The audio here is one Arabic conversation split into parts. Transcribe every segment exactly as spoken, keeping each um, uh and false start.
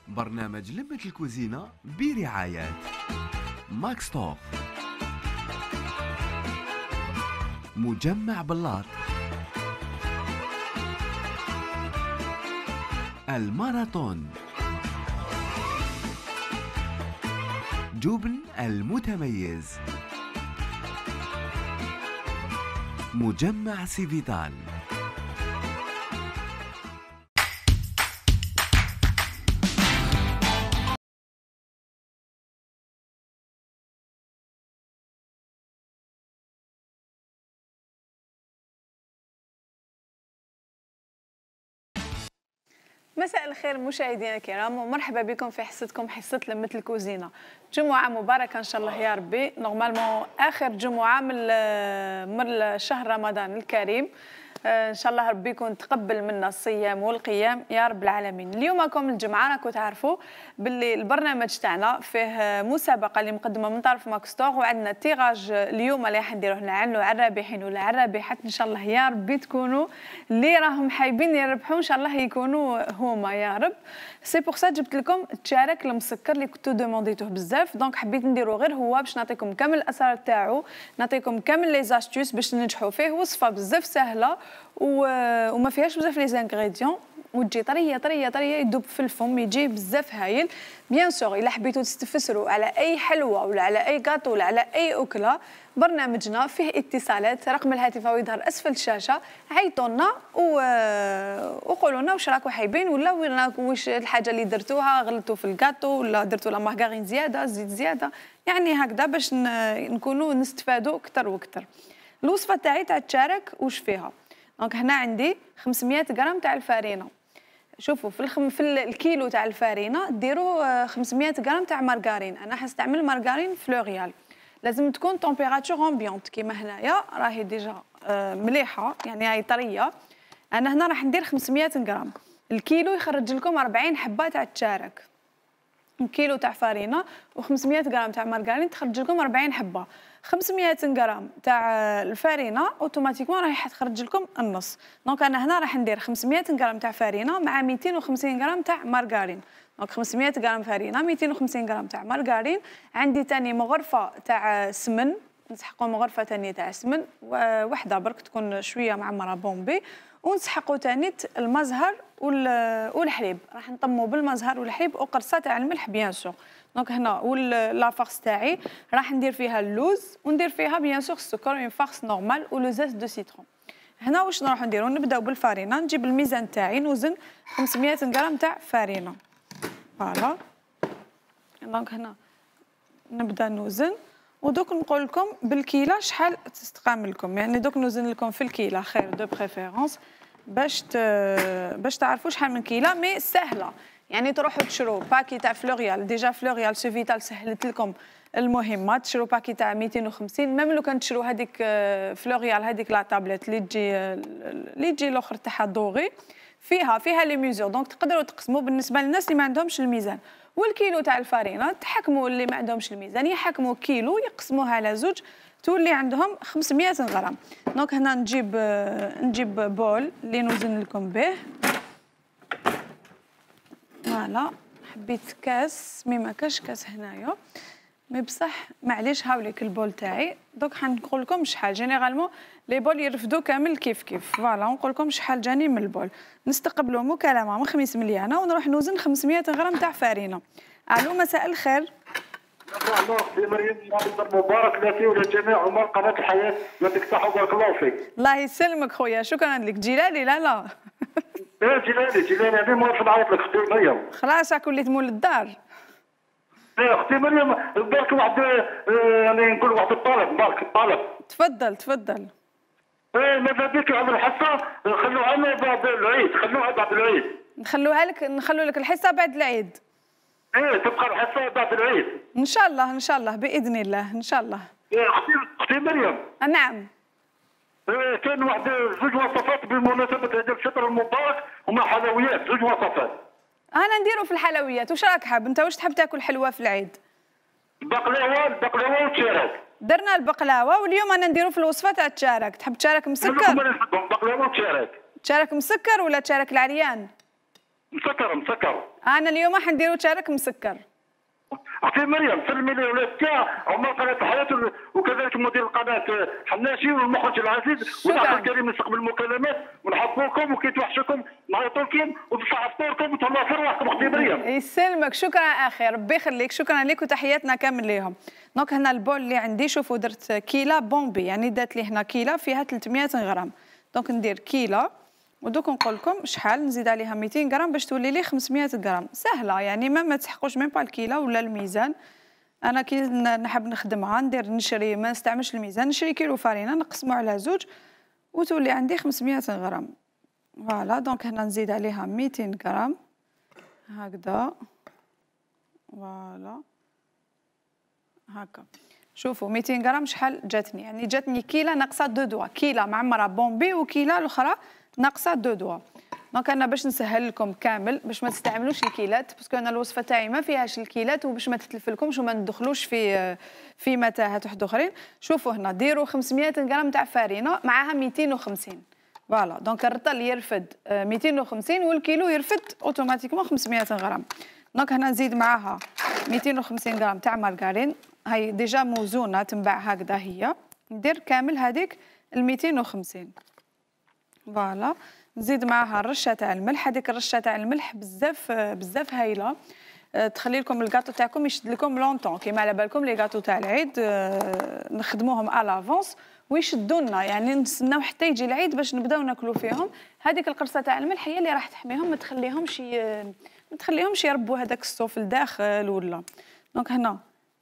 برنامج لمة الكوزينة برعاية ماكس توك، مجمع بلاط، الماراثون، جبن المتميز، مجمع سيفيتال. مساء الخير مشاهدينا الكرام، ومرحبا بكم في حصتكم حصة لمة الكوزينة. جمعة مباركة إن شاء الله يا ربي. نورمالمون آخر جمعة من من شهر رمضان الكريم، ان شاء الله ربي يكون تقبل منا الصيام والقيام يا رب العالمين. اليوم كم الجمعه راكم تعرفوا باللي البرنامج تاعنا فيه مسابقه اللي مقدمه من طرف ماكس توك، وعندنا تيراج اليوم اللي راح نديروه نعلنوا على الرابحين ولا على الرابحات ان شاء الله يا ربي تكونوا اللي راهم حايبين يربحوا ان شاء الله يكونوا هما يا رب. سي بور سا جبت لكم التشارك المسكر اللي كنتو دومونديتوه بزاف، دونك حبيت نديرو غير هو باش نعطيكم كامل الاسرار تاعو، نعطيكم كامل لي زاستوس باش تنجحوا فيه. وصفه بزاف سهله وما فيهاش بزاف لي زانغريديون، وتجي طريه طريه طريه يذوب في الفم، يجي بزاف هايل. بيان سور الا حبيتوا تستفسروا على اي حلوه ولا على اي غاتو ولا على اي اكله، برنامجنا فيه اتصالات، رقم الهاتف يظهر اسفل الشاشه، عيطوا لنا وقولوا لنا واش راكم حايبين، ولا واش الحاجه اللي درتوها غلطوا في الغاتو ولا درتوا لا مارغرين زياده زيت زياده، يعني هكذا باش نكونوا نستفادوا اكثر واكثر. الوصفه تاعي تاع التشارك واش فيها؟ دونك هنا عندي خمسمية غرام تاع الفارينه. شوفوا في الخم في الكيلو تاع الفارينه ديروا خمسمية غرام تاع مارغرين. انا حنستعمل مارغرين فلوريال، لازم تكون تمبيراتور امبيونت كيما هنايا راهي ديجا مليحه، يعني هاي طريه. انا هنا راح ندير خمسمية غرام، الكيلو يخرج لكم أربعين حبه تاع التشارك. كيلو تاع فارينه وخمسمية غرام تاع مارغرين تخرج لكم أربعين حبه. خمسمية غرام تاع الفارينه اوتوماتيكمون راهي حتخرج لكم النص. دونك انا هنا راح ندير خمسمية غرام تاع فارينه مع مئتين وخمسين غرام تاع مارغرين. دونك خمسمية غرام فارينه، مئتين وخمسين غرام تاع مارغرين. عندي ثاني مغرفه تاع سمن، نسحقوا مغرفه ثانيه تاع سمن وحده برك تكون شويه معمره بومبي، ونسحقوا ثاني المزهر والحليب. راح نطموا بالمزهر والحليب وقرصه تاع الملح بيان سور. دونك هنا ولا فارس تاعي راح ندير فيها اللوز، وندير فيها بيان سور السكر، اون فارس نورمال ولو زيت دو سيترون. هنا واش نروحو نديرو؟ نبداو بالفارينه، نجيب الميزان تاعي نوزن خمسمية غرام تاع فارينه. فوالا دونك هنا نبدا نوزن، ودوك نقول لكم بالكيله شحال تستقام لكم، يعني دوك نوزن لكم في الكيله خير دو بريفيرونس باش ت... باش تعرفوا شحال من كيله. مي سهله، يعني تروحوا تشرو باكي تاع فلوريال، ديجا فلوريال سوفيتال سهلت لكم المهمه، تشرو باكي تاع مئتين وخمسين، ميم لو كان تشرو هذيك فلوريال هذيك لا تابلت اللي تجي اللي تجي الاخر تاعها دوغي، فيها فيها لي ميزور، دونك تقدروا تقسموا بالنسبه للناس اللي ما عندهمش الميزان. والكيلو تاع الفارينه تحكموا اللي ما عندهمش الميزان يحكموا كيلو يقسموها على زوج تولي عندهم خمسمية غرام. دونك هنا نجيب نجيب بول اللي نوزن لكم به. فوالا حبيت كاس، مي ما كاش كاس هنايا، مي بصح معليش هاوليك البول تاعي. دوك حنقول لكم شحال جينيرالمون لي بول يرفدوا كامل كيف كيف. فوالا نقول لكم شحال جاني من البول. نستقبلوا مكالمه من خميس مليانه ونروح نوزن خمسمية غرام تاع فارينه. الو مساء الخير. الله اختي مريم، مبارك لك ولجميع عمر قناه الحياه، يعطيك الصحه وبارك الله فيك. الله يسلمك خويا، شكرا لك. جلالي لا لا ايه جلالي جلالي هذه ما نعرف نعيط لك اختي مريم. خلاص راك وليت مول الدار. ايه اختي مريم، بارك واحد يعني نقول واحد الطلب، بارك الطلب. تفضل تفضل. ايه ماذا بك على الحصه نخلوها لنا بعد العيد، خلوها بعد العيد. نخلوها لك نخلو لك الحصه بعد العيد. ايه تبقى الحصه بعد العيد. ان شاء الله ان شاء الله باذن الله ان شاء الله. ايه اختي اختي مريم. نعم. ايه كاين واحد زوج وصفات بمناسبه هذا الفطر المبارك، هما حلويات، زوج وصفات. انا نديرو في الحلويات. واش راك حاب انت؟ واش تحب تاكل حلوه في العيد؟ البقلاوه البقلاوه والتشارك. درنا البقلاوه، واليوم انا نديرو في الوصفه تاع التشارك. تحب تشارك مسكر؟ البقلاوه والتشارك. تشارك مسكر ولا تشارك العريان؟ مسكر مسكر. انا اليوم حنديرو تشارك مسكر. اختي مريم سلمي لي ولاد تاع عمر قناه الحياه وكذلك مدير القناه حناشي والمخرج العزيز والاخ الكريم يستقبل المكالمات ونحبوكم وكي توحشكم نعيطوا لكم وتصحى فطوركم وتهلاو في رواحكم اختي مريم. يسلمك شكرا اخي ربي يخليك شكرا لك وتحياتنا كامل ليهم. دونك هنا البول اللي عندي شوفوا درت كيلا بومبي يعني دات لي هنا كيلا فيها ثلاثمية غرام. دونك ندير كيلا ودوك نقول لكم شحال نزيد عليها مئتين غرام باش تولي لي خمسمية غرام سهله يعني ما ما تسحقوش ميم با الكيلا ولا الميزان. انا كي نحب نخدمها ندير نشري ما نستعملش الميزان نشري كيلو فارينه نقسمو على زوج وتولي عندي خمسمية غرام. فوالا دونك هنا نزيد عليها مئتين غرام هكذا. فوالا هكا شوفوا مئتين غرام شحال جاتني يعني جاتني كيلا ناقصه دو دوا كيلا معمره بومبي وكيلا الاخرى ناقصه دو دوا. دونك انا باش نسهل لكم كامل باش ما تستعملوش الكيلات باسكو انا الوصفه تاعي ما فيهاش الكيلات وباش ما تتلفلكمش وما ندخلوش في في متاهات واحد اخرين. شوفوا هنا ديروا خمسمية غرام تاع فارينه معاها مئتين وخمسين. فوالا دونك الرطل يرفد مئتين وخمسين والكيلو يرفد اوتوماتيكمون خمسمية غرام. دونك هنا نزيد معاها مئتين وخمسين غرام تاع مارغرين هاي ديجا موزونه تنباع هكذا هي ندير كامل هذيك ال مئتين وخمسين. فوالا نزيد معاها الرشه تاع الملح هذيك الرشه تاع الملح بزاف بزاف هايله تخلي لكم الكاطو تاعكم يشد لكم لونطون كيما على بالكم لي كاطو تاع العيد نخدموهم على لافونس ويشدوا لنا يعني نستناو حتى يجي العيد باش نبداو ناكلوا فيهم. هذيك القرصه تاع الملح هي اللي راح تحميهم ما تخليهمش ما تخليهمش يربوا هذاك الصوف لداخل ولا. دونك هنا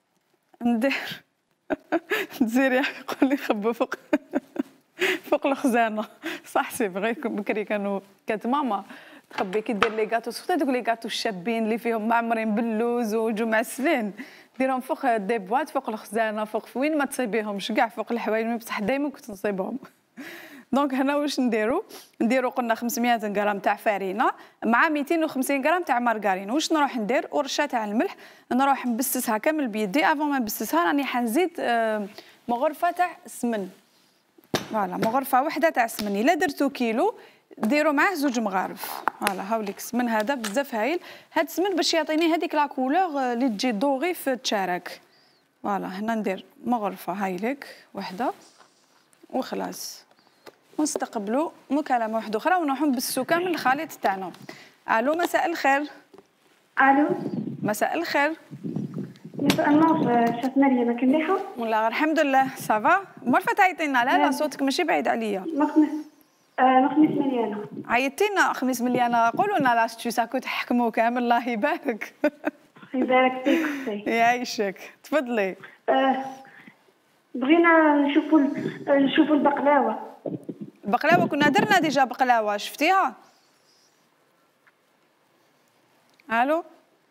ندير تزير يا اخي قول لي خبوا فوق فوق الخزانه صح سي فغي بكري كانوا كانت ماما تخبي كي دير لي كاطو سورتو دوك لي كاطو الشابين اللي فيهم معمرين باللوز وجو معسلين ديرهم فوق دي بواط فوق الخزانه فوق وين ما تصيبيهمش كاع فوق الحوايج بصح دائما كنت نصيبهم. دونك هنا واش نديرو نديرو قلنا خمسمية غرام تاع فارينه مع مئتين وخمسين غرام تاع مارغرين. واش نروح ندير ورشه تاع الملح نروح نبسسها كامل بيدي افون ما نبسسها راني حنزيد مغرفه تاع السمن. فوالا مغرفه وحده تاع السمن الا درتو كيلو ديروا معاه زوج مغارف. فوالا هاوليك السمن هذا بزاف هايل هاد السمن باش يعطيني هذيك لا كولور اللي تجي دوغي في التشارك. فوالا هنا ندير مغرفه هايليك وحده وخلاص ونستقبلوا مكالمه واحده اخرى ونروحوا نبسسوا كامل الخليط تاعنا. الو مساء الخير. الو مساء الخير. مساء النور شاف مريم كنليحه والله الحمد لله صافا. مرفه تعيطينا لا لا صوتك ماشي بعيد عليا. مخمس آه مخمس مليانه عيطتينا خميس مليانه قولوا لنا لاستو ساكو تحكموا كامل الله يبارك. يبارك فيك اختي يعيشك تفضلي. آه بغينا نشوفوا نشوفوا البقلاوه. البقلاوه كنا درنا ديجا بقلاوه شفتيها. الو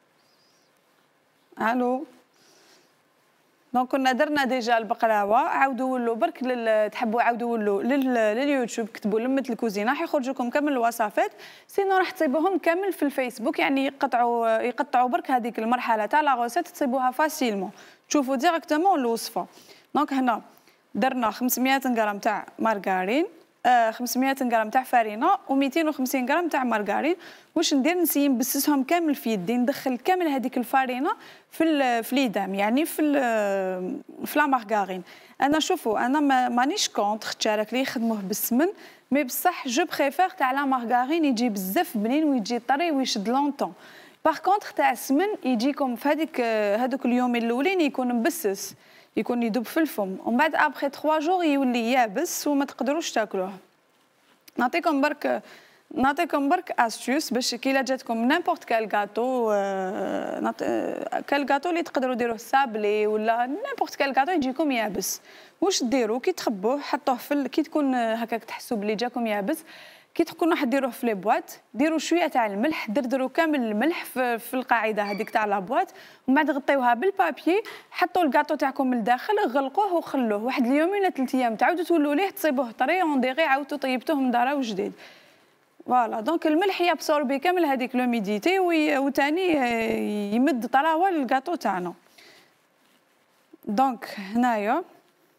الو دونك كنا درنا ديجا البقلاوه عاودوا ولوا برك لل... تحبوا عاودوا ولوا لل... لليوتيوب كتبوا لمة الكوزينه حيخرج لكم كامل الوصفات. سينو راح تصيبوهم كامل في الفيسبوك يعني يقطعوا يقطعوا برك هذيك المرحله تاع لا غوسيت تصيبوها فاسيلمون تشوفوا ديريكتومون الوصفه. دونك هنا درنا خمسمية غرام تاع مارغرين آه خمسمية غرام تاع فارينه ومئتين وخمسين غرام تاع مارغرين. واش ندير نسيي نبسسهم كامل في يدي ندخل كامل هذيك الفارينه في في ليدام يعني في في لا مارغرين. انا شوفوا انا ما مانيش كونتر تشارك لي يخدموه بالسمن مي بصح جو بريفير تاع لا مارغرين يجي بزاف بنين ويجي طري ويشد لونطون. باغ كونتر تاع السمن يجيكم في هذيك هذوك اليومين الاولين يكون مبسس يكون يدوب في الفم ومن بعد ابخي ثلاثة جور يولي يابس وما تقدروش تاكلوه. نعطيكم برك نعطيكم برك استيوس باش كي لا جاتكم نيمبورت كال غاتو كال غاتو اللي تقدروا ديروه سابلي ولا نيمبورت كال غاتو يجيكم يابس. واش ديروا كي تخبوه حطوه في كي تكون هكاك تحسوا بلي جاكم يابس كي تكونوا حديروه في لي بواط ديروا شويه تاع الملح دردروا كامل الملح في, في القاعده هذيك تاع لا بواط ومن بعد غطيوها بالبابي حطوا الكاطو تاعكم من الداخل غلقوه وخلوه واحد اليومين ولا ثلاث ايام تعاودوا تولوا ليه تصيبوه طري اون ديغي عاودتوا طيبتوه من دارا وجديد. فوالا دونك الملح يابسوربي كامل هذيك لوميديتي وثاني يمد طراوه للكاطو تاعنا. دونك هنايا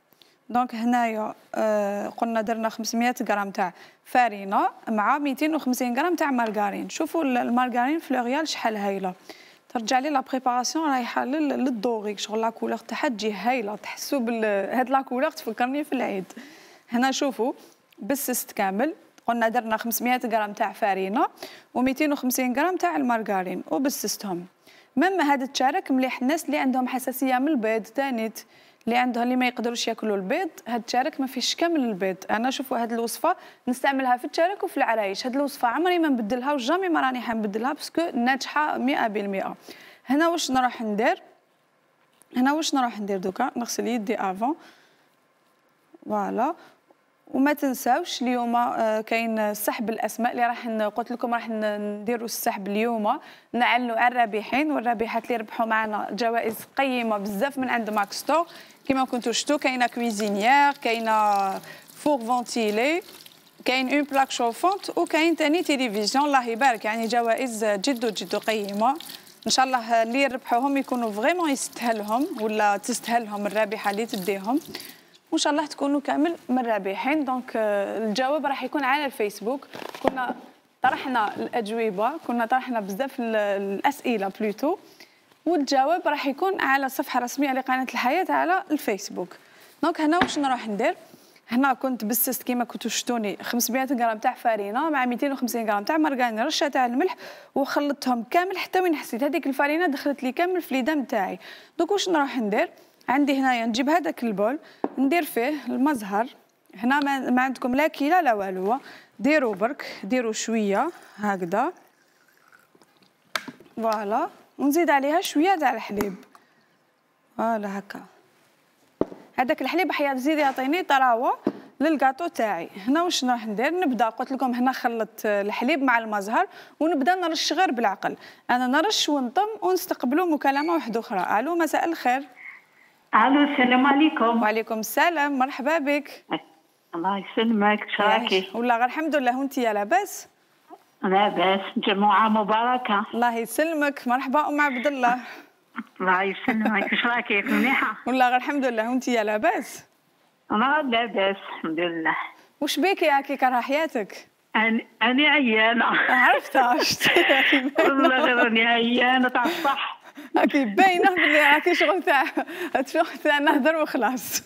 دونك هنايا آه قلنا درنا خمسمية غرام تاع فارينه مع مئتين وخمسين غرام تاع مارغارين. شوفوا المارغارين فلوريال شحال هايله، ترجع لي لا بريباراسيون رايحه للدوغي، شغل لا كولور تاعها تجي هايله، تحسوا بال هاد لا كولور تفكرني في العيد. هنا شوفوا بسست كامل، قلنا درنا خمسمية غرام تاع فارينه ومئتين وخمسين غرام تاع المارغارين وبسستهم. مما هذا التشارك مليح الناس اللي عندهم حساسيه من البيض، تانيت اللي عندهم اللي ما يقدروش ياكلوا البيض، هذا التشارك ما فيش كامل البيض. انا شوفوا هذه الوصفه نستعملها في التشارك وفي العرايش، هذه الوصفه عمري ما نبدلها وجامي ما راني حنبدلها باسكو ناجحه مئة بالمئة. هنا واش نروح ندير، هنا واش نروح ندير دوكا، نغسل يدي افون فوالا. وما تنساوش اليوم آه كاين سحب الاسماء اللي راح قلت لكم راح نديروا السحب اليوم، نعلنوا على الرابحين والرابحات اللي ربحوا معنا جوائز قيمه بزاف من عند ماكستور. كما كنتوا شفتوا كاينه كويزينيير، كاينه فور فونتيلي، كاين اون بلاك شوفونت، وكاين ثاني تيليفزيون. الله يبارك، يعني جوائز جد جد قيمه. ان شاء الله اللي يربحوهم يكونوا فريمون يستاهلهم ولا تستاهلهم الرابحه اللي تديهم، وان شاء الله تكونوا كامل من الرابحين. دونك الجواب راح يكون على الفيسبوك. كنا طرحنا الاجوبه، كنا طرحنا بزاف الاسئله بلوتو، والجواب راح يكون على الصفحه الرسميه لقناه الحياه على الفيسبوك. دونك هنا واش نروح ندير، هنا كنت بسست كيما كنتوا شفتوني خمسمية غرام تاع فارينه مع مئتين وخمسين غرام تاع مارغرين، رشه تاع الملح، وخلطتهم كامل حتى وين حسيت هذيك الفارينه دخلت لي كامل في اليدان تاعي. دونك واش نروح ندير، عندي هنايا نجيب هذاك البول ندير فيه المزهر. هنا ما, ما عندكم لا كيله لا والو، ديروا برك، ديروا شويه هكذا فوالا، ونزيد عليها شويه تاع الحليب فوالا هكا. هذاك الحليب راح يزيد يعطيني طراوه للكاطو تاعي. هنا واش راح ندير، نبدا قلت لكم هنا خلط الحليب مع المزهر، ونبدا نرش غير بالعقل، انا نرش ونطم ونستقبلوا مكالمه واحده اخرى. الو مساء الخير. الو السلام عليكم. وعليكم السلام، مرحبا بك. الله يسلمك، شراكي؟ والله غير الحمد لله، وانت يا لاباس؟ لاباس، جمعة مباركة. الله يسلمك، مرحبا ام عبد الله. الله يسلمك، شراكي مليحة؟ والله غير الحمد لله، وانت يا لاباس؟ انا لاباس الحمد لله. وش بيكي هاكي كره حياتك؟ أنا أنا عيانة. عرفتها والله غير راني عيانة تاع الصح. هاكي باينة بلي راكي شغل تاع شغل تاع نهضر وخلاص.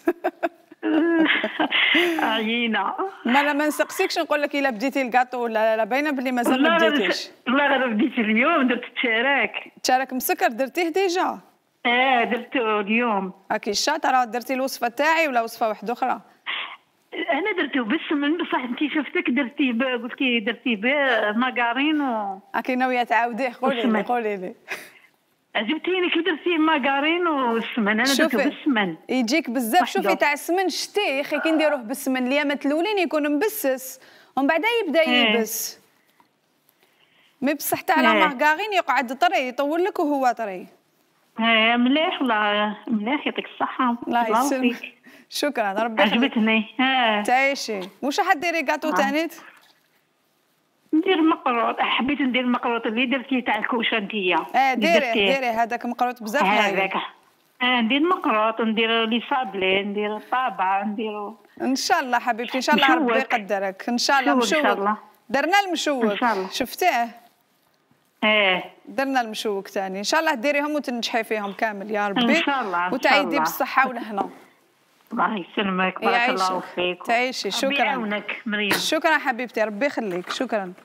عيينة. ما ما نسقسيكش نقول لك الا بديتي الكاطو ولا لا، باينة بلي مازال ما بديتيش. والله غير بديت اليوم، درت التشارك. تشارك مسكر درتيه ديجا؟ اه درته اليوم. هاكي شاطرة، درتي الوصفة تاعي ولا وصفة واحدة أخرى؟ انا درته بالسمن بصح انت شفتك درتي قلتي درتي بماغارين و هاكي ناويه تعاوديه؟ قولي لي قولي لي. عجبتيني كي درتي ماغارين والسمن، انا درته بالسمن يجيك بزاف. شوفي تاع السمن شتي يا اخي كي نديروه بالسمن اليامات الاولين يكون مبسس ومن بعد يبدا يبس. مي بصح تاع لا ماغارين يقعد طري، يطول لك وهو طري. ايه مليح والله، مليح يعطيك الصحة. الله يسلمك، شكرا ربي عجبتني. اه تعيشي. واش راح ديري كاطو تانيت؟ ندير مقروط، حبيت ندير مقروط اللي درتي تاع الكوشه نتيا. اه ديري ديري هذاك مقروط بزاف هذاك. اه ندير مقروط، ندير لي صابلي، ندير طابعه، نديرو ان شاء الله حبيبتي، ان شاء الله ربي يقدرك. ان شاء الله مشوق. ان شاء الله درنا المشوق ان شاء الله. شفتيه؟ ايه درنا المشوق ثاني، ان شاء الله ديريهم وتنجحي فيهم كامل يا ربي. ان شاء الله. وتعيدي بالصحه والهنا. الله يسلمك، بارك الله فيك. تعيشي. شكرا. ربي يعاونك مريم. شكرا حبيبتي، ربي يخليك. شكرا.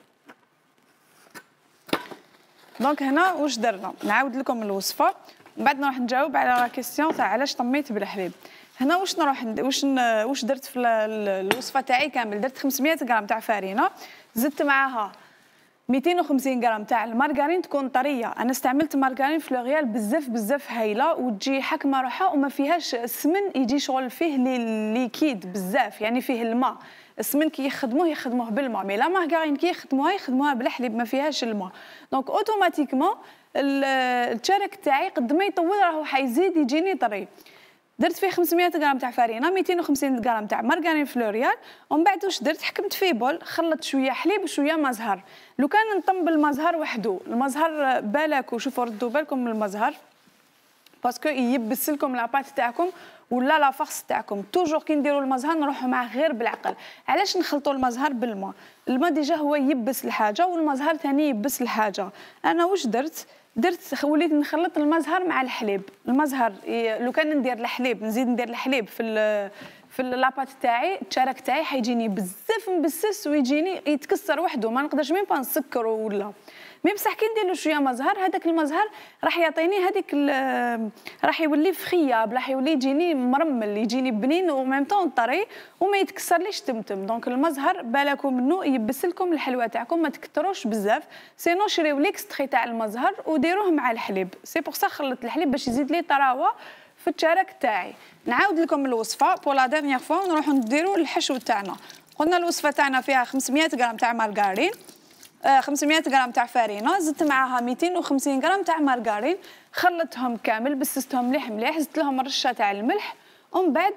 دونك هنا واش درنا، نعاود لكم الوصفه من بعد نروح نجاوب على لا كيسيون تاع علاش طميت بالحليب. هنا واش نروح ند... واش ن... واش درت في الوصفه تاعي كامل، درت خمسمية غرام تاع فارينه، زدت معاها مئتين وخمسين غرام تاع المارغرين تكون طريه. انا استعملت مارغرين فلوريال بزاف بزاف هايله وتجي حكمه روحها وما فيهاش السمن، يجي شغل فيه لي ليكيد بزاف، يعني فيه الماء. السمن كي يخدموه يخدموه بالماء، مي لا مارغرين كي يخدموها يخدموها بالحليب ما فيهاش الماء. دونك اوتوماتيكمون التشارك تاعي قد ما يطول راهو حيزيد يجيني طري. درت فيه خمسمية غرام تاع فارينه، مئتين وخمسين غرام تاع مارغرين فلوريال، ومن بعد واش درت، حكمت فيه بول، خلطت شويه حليب وشويه مزهر. لو كان نطم بالمزهر وحده، المزهر بالك وشوفوا ردوا بالكم من المزهر، باسكو يبس لكم لاباط تاعكم ولا لا فورس تاعكم. توجور كي نديروا المزهر نروحوا معاه غير بالعقل. علاش نخلطوا المزهر بالماء؟ الماء ديجا هو يبس الحاجه والمزهر ثاني يبس الحاجه. انا واش درت؟ درت وليت نخلط المزهر مع الحليب. المزهر لو كان ندير الحليب نزيد ندير الحليب في في لاباط تاعي التشارك تاعي حيجيني بزاف مبسس ويجيني يتكسر وحده، ما نقدرش ميم با نسكرو ولا مي بصح كي ندير له شويه مزهر هذاك المزهر راح يعطيني هذيك راح يولي فخياب، راح يولي يجيني مرمل يجيني بنين وميم طون طري وما يتكسرليش تمتم. دونك المزهر بالكم منه يبس لكم الحلوه تاعكم ما تكتروش بزاف، سينو شريو ليكستري تاع المزهر وديروه مع الحليب. سي بور سا خلط الحليب باش يزيد لي طراوه في التشارك تاعي. نعاود لكم الوصفه بور لا ديرنيير فوا ونروحوا نديروا الحشو تاعنا. قلنا الوصفه تاعنا فيها خمسمية غرام تاع مارغارين، خمسمية غرام تاع فارينه، زدت معاها مئتين وخمسين غرام تاع مارغارين، خلطتهم كامل بسستهم مليح مليح، زدت لهم رشه تاع الملح ومن بعد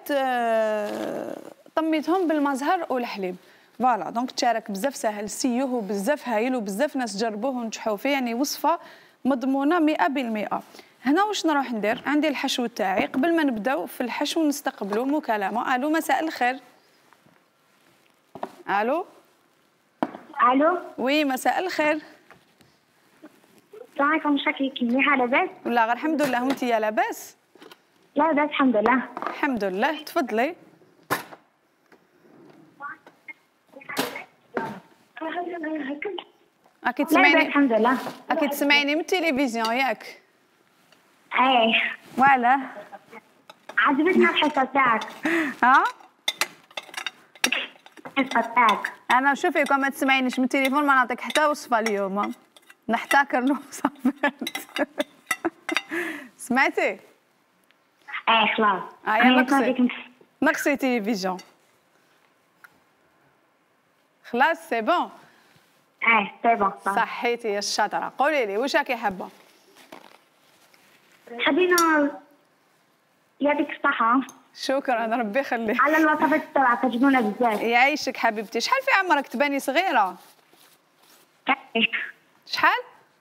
طميتهم بالمزهر والحليب. فوالا دونك تشارك بزاف ساهل، سيوه بزاف هايل وبزاف ناس جربوه ونجحوا فيه، يعني وصفه مضمونه مئة بالمئة. هنا واش نروح ندير؟ عندي الحشو تاعي. قبل ما نبداو في الحشو نستقبلوا مكالمه. الو مساء الخير. الو الو وي مساء الخير. السلام عليكم. شكلك مليحه لاباس؟ لا غير الحمد لله. وانت يا لاباس؟ لا لاباس الحمد لله. الحمد لله. تفضلي. اكيد تسمعيني. الحمد لله. اكيد تسمعيني من التلفزيون ياك؟ ايه. وعلاه؟ عجبتنا الحصه تاعك. ها؟ الحصه تاعك. انا شوفي كون ما تسمعينيش من التليفون ما نعطيك حتى وصفه اليوم، نحتكر الوصفات. سمعتي؟ ايه خلاص. هيا نقصي نقصي تلفزيون. خلاص سي بون. ايه سي بون. صحيتي يا الشاطره. قولي لي واش راكي حابه؟ حبينا يعطيك الصحة. شكرا ربي يخليك. على الوصفات تاعك عجبونا بزاف. يعيشك حبيبتي. شحال في عمرك؟ تباني صغيرة. شحال؟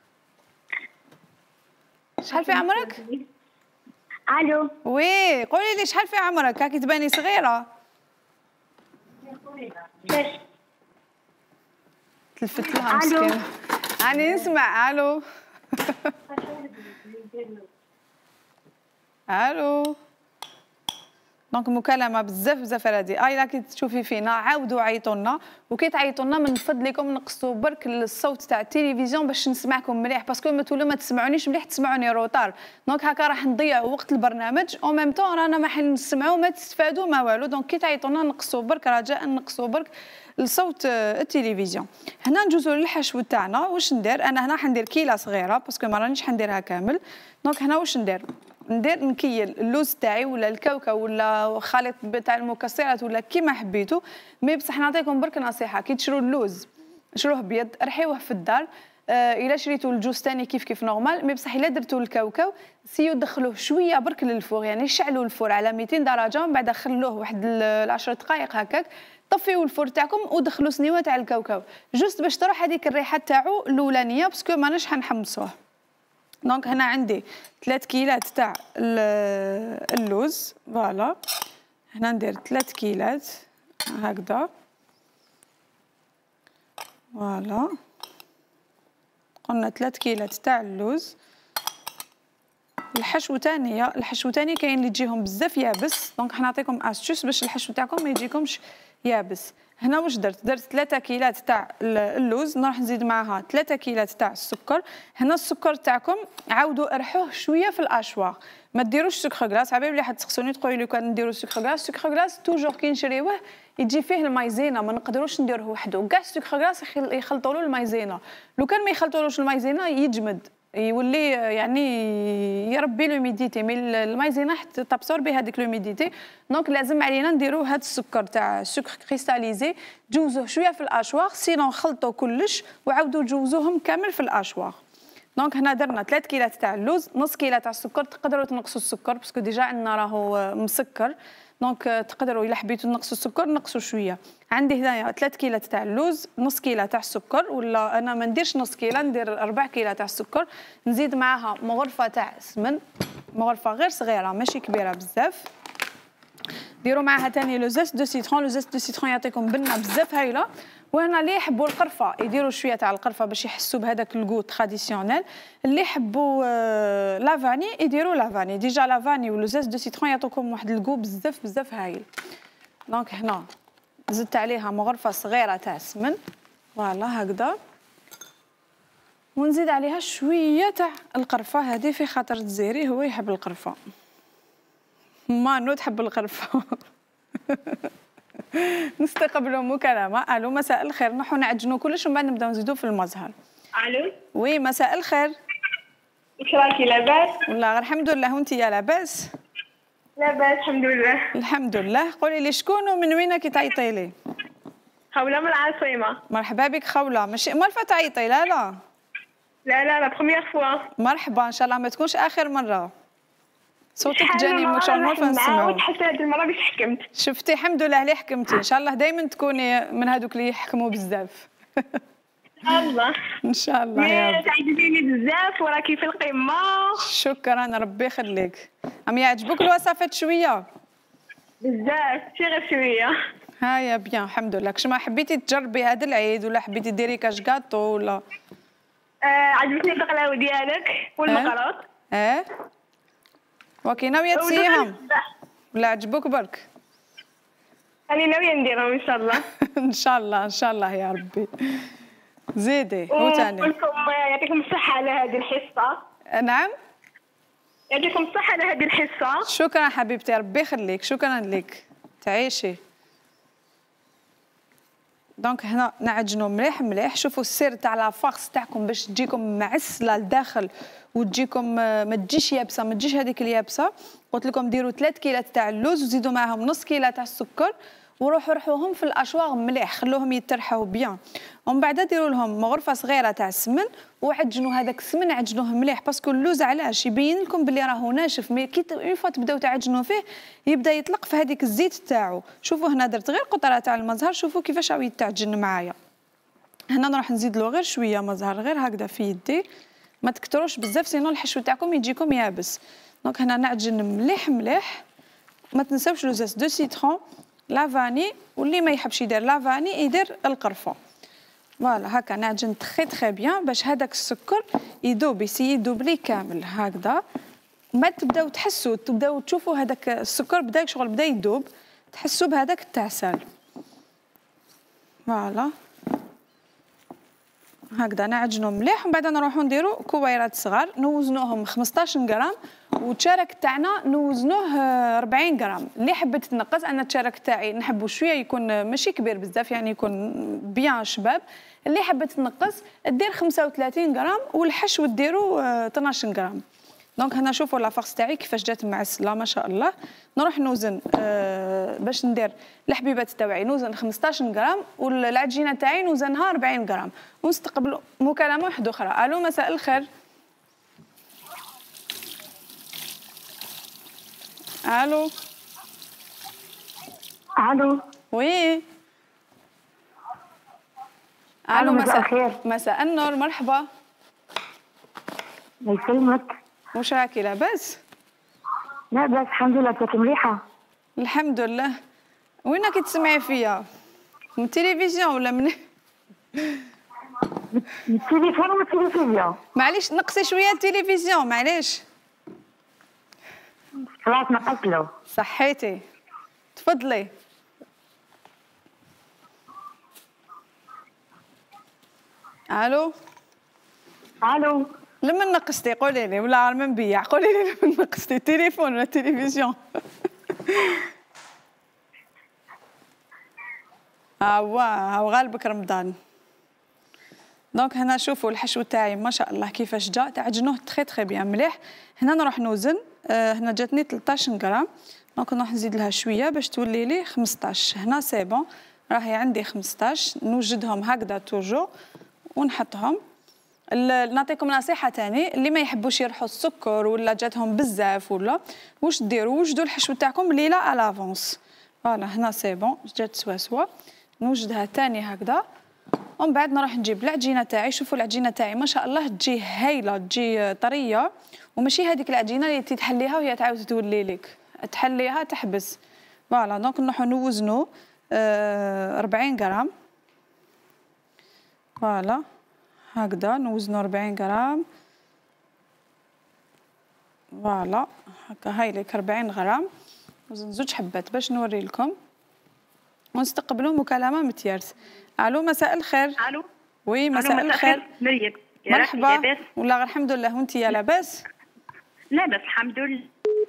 شحال في عمرك؟ الو وي قولي لي شحال في عمرك؟ هاكي تباني صغيرة. تلفت لها مسكينة. راني نسمع. الو الو دونك مكالمه بزاف بزاف هادي. اي لا كي تشوفي فينا عاودوا عيطوا لنا، وكي تعيطوا لنا من فضلكم نقصوا برك الصوت تاع التلفزيون باش نسمعكم مليح، باسكو ما تولوا ما تسمعونيش مليح تسمعوني روطار، دونك هكا راح نضيعوا وقت البرنامج او ميم طون رانا ما حنسمعوا ما تستفادوا ما والو. دونك كي تعيطوا لنا نقصوا برك رجاء نقصوا برك الصوت التلفزيون. هنا ندوزو للحشو تاعنا. واش ندير انا هنا؟ حندير كيله صغيره باسكو ما رانيش حنديرها كامل. دونك هنا واش ندير؟ ندير نكيل اللوز تاعي ولا الكاوكاو ولا خليط تاع المكسرات ولا كيما حبيتو، مي بصح نعطيكم برك نصيحه. كي تشرو اللوز شروه ابيض رحيوه في الدار. آه الا شريتو الجوز ثاني كيف كيف نورمال، مي بصح الا درتو الكاوكاو سيو دخلوه شويه برك للفور، يعني شعلوا الفور على مئتين درجه ومن بعد خلوه واحد العشر دقائق هكاك، طفيو الفور تاعكم ودخلوا سنيوه تاع الكاوكاو جوست باش تروح هذيك الريحه تاعو الاولانيه باسكو ماناش حنحمصوه. دونك هنا عندي ثلاث كيلات تاع اللوز. فوالا هنا ندير ثلاث كيلات هكذا. فوالا قلنا ثلاث كيلات تاع اللوز. الحشو ثانيه الحشو ثاني كاين اللي تجيهم بزاف يابس، دونك حنعطيكم استوس باش الحشو تاعكم ما يجيكمش يابس. هنا واش درت؟ درت ثلاثة كيلات تاع اللوز، نروح نزيد معاها ثلاثة كيلات تاع السكر. هنا السكر تاعكم عاودوا ارحوه شويه في الاشواغ، ما ديروش سكر غلاس. عبالي بلي حتسقسوني تقولوا لي كان نديروا سكر غلاس. سكر غلاس توجور كي نشريوه يجي فيه المايزينا، ما نقدروش نديروه وحده. كاع السكر غلاس يخلطوا له المايزينا، لو كان ما يخلطولوش المايزينا يجمد يولي يعني يربي لوميديتي، مي المايزينا حتى تابسوربي هذيك لوميديتي. دونك لازم علينا نديرو هذا السكر تاع السكر كريستاليزي جوزوه شويه في الاشواغ، سينون خلطوا كلش وعاودوا جوزوهم كامل في الاشواغ. دونك هنا درنا ثلاث كيلات تاع اللوز، نص كيله تاع السكر. تقدروا تنقصوا السكر باسكو ديجا عندنا راهو مسكر، دونك تقدروا الا حبيتوا تنقصوا السكر نقصوا شويه. عندي هنايا ثلاث كيلات تاع اللوز، نص كيله تاع السكر، ولا انا ما نديرش نص كيله ندير ربع كيله تاع السكر. نزيد معاها مغرفه تاع سمن مغرفه غير صغيره ماشي كبيره بزاف. ديروا معها ثاني لو زيست دو سيترون، لو زيست دو سيترون يعطيكم بنه بزاف هايله. وهنا اللي يحبوا القرفه يديروا شويه تاع القرفه باش يحسوا بهذاك الجو تراديسيونيل. اللي يحبوا آه لافاني يديروا لافاني. ديجا لافاني ولو زيست دو سيترون يعطوكم واحد الجو بزاف بزاف هايل. دونك هنا زدت عليها مغرفه صغيره تاع السمن فوالا هكذا، ونزيد عليها شويه تاع القرفه هذه في خاطر الجزيري هو يحب القرفه. مانو تحب القرفه. نستقبلوا مكالمه. الو مساء الخير. نحو نعجنوا كلش ومن بعد نبداو نزيدوا في المزهر. الو وي مساء الخير. كيف راكي لاباس؟ والله غير الحمد لله. وانت يا لاباس؟ لاباس الحمد لله. الحمد لله. قولي لي شكون ومن وين كي تعيطي لي؟ خوله من العاصمه. مرحبا بك خوله. ماشي مالفه تعيطي؟ لا لا لا لا لا بروميير فوا. مرحبا ان شاء الله ما تكونش اخر مره. صوتك جاني مش عارفه نسمعو. حتى هذه المره باش حكمت. شفتي الحمد لله اللي حكمتي. ان شاء الله دائما تكوني من هذوك اللي يحكموا بزاف. الله ان شاء الله يا رب. تعجبيني بزاف وراكي في القمه. شكرا ربي يخليك. ام يعجبوك الوصفات شويه؟ بزاف شي غير شويه. هايا بيان الحمد لله. كش ما حبيتي تجربي هذا العيد ولا حبيتي ديري كاش كاطو ولا؟ آه عجبتني البقلاوه ديالك والمقراط. اه, آه؟ وكي ناويه تسيهم ولا عجبوك برك؟ راني ناويه نديرهم ان شاء الله. ان شاء الله ان شاء الله يا ربي. زيدي وثاني. ولكم يعطيكم الصحه على هذه الحصه. نعم يعطيكم الصحه على هذه الحصه. شكرا حبيبتي ربي يخليك. شكرا لك تعيشي. دونك هنا نعجنوا مليح مليح. شوفوا السر تاع لافارس تاعكم باش تجيكم معسله لداخل وتجيكم ما تجيش يابسه، ما تجيش هذيك اليابسه. قلت لكم ديروا ثلاث كيلات تاع اللوز وزيدوا معاهم نص كيلة تاع السكر وروحوا رحوهم في الاشواغ مليح، خلوهم يترحوا بيان. ومن بعد ديروا لهم مغرفه صغيره تاع السمن وعجنوا هذاك السمن، عجنوه مليح باسكو اللوز علاش يبين لكم بلي راهو ناشف، مي كي اون فوا تبداو تعجنوا فيه يبدا يطلق في هذيك الزيت تاعو. شوفوا هنا درت غير قطره تاع المزهر، شوفوا كيفاش راهو يتعجن معايا. هنا نروح نزيد له غير شويه مزهر غير هكذا في يدي، ما تكتروش بزاف سينو الحشو تاعكم يجيكم يابس. دونك هنا نعجن مليح مليح. ما تنساوش لو زيت دو سيترون، لافاني، واللي ما يحبش يدير لافاني يدير القرفه. فوالا هكا نعجن تخي تخي بيان باش هذاك السكر يذوب، يسي يذوب لي كامل هكذا. ما تبداو تحسوا تبداو تشوفوا هذاك السكر بدا شغل بدا يذوب، تحسوا بهذاك التعسل. فوالا هكذا نعجنوا مليح ومن بعد نروحوا نديروا كويرات صغار نوزنوهم خمسطاش غرام والتشارك تاعنا نوزنوه أربعين غرام. اللي حبت تنقص، انا التشارك تاعي نحبو شويه يكون ماشي كبير بزاف يعني يكون بيان شباب. اللي حبت تنقص دير خمسة وثلاثين غرام والحشو ديروا اثناش غرام. دونك هنا شوفوا لافارس تاعي كيفاش جات معسله ما شاء الله. نروح نوزن أه باش ندير الحبيبات تاعي نوزن خمسطاش غرام والعجينه تاعي نوزنها أربعين غرام. ونستقبلوا مكالمه واحده اخرى. الو مساء الخير. الو الو وي الو مساء الخير. مساء النور مرحبا. الله يسلمك. واش راكي لاباس؟ لاباس الحمد لله. كنت مليحه الحمد لله. وين راكي تسمعي فيا؟ من التلفزيون ولا من من التليفون ولا التلفزيون؟ معليش نقصي شويه التلفزيون معليش. خلاص نقص له. صحيتي. تفضلي. الو الو لما نقصتي قولي لي ولا عارمه نبيع، قولي لي لما نقصتي التليفون ولا التلفزيون؟ هاوا هاو غالبك رمضان. دونك هنا شوفوا الحشو تاعي ما شاء الله كيفاش جا، تعجنوه تخي تخي بيان مليح. هنا نروح نوزن. آه هنا جاتني ثلاطاش غرام، دونك نروح نزيد لها شويه باش تولي لي خمسطاش. هنا سي بون راهي عندي خمسطاش. نوجدهم هكذا توجو ونحطهم. نعطيكم نصيحه ثاني، اللي ما يحبوش يرحوا السكر ولا جاتهم بزاف ولا واش ديروا، وجدوا الحشو تاعكم ليله على لافونس. فوالا هنا سي بون جات سوا سوا. نوجدها ثاني هكذا ومن بعد نروح نجيب العجينه تاعي. شوفوا العجينه تاعي ما شاء الله تجي هايله، تجي طريه وماشي هذيك العجينه اللي تحليها وهي تعاود تولي لك، تحليها تحبس. فوالا دونك نروحو نوزنو أربعين غرام. فوالا هكذا نوزنو أربعين غرام. فوالا هكا هاي لك أربعين غرام. وزن زوج حبات باش نوري لكم ونستقبلوا مكالمه متيارس. الو مساء الخير. الو وي مساء الخير مريم. مرحبا. والله الحمد لله، وانت يا لاباس؟ لاباس الحمد لله.